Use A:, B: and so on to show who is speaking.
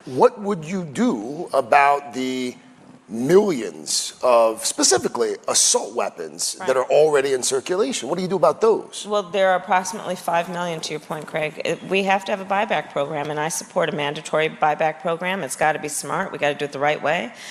A: What would you do about the millions of, specifically, assault weapons that are already in circulation? What do you do about those?
B: Well, there are approximately 5 million, to your point, Craig. We have to have a buyback program, and I support a mandatory buyback program. It's got to be smart. We got to do it the right way.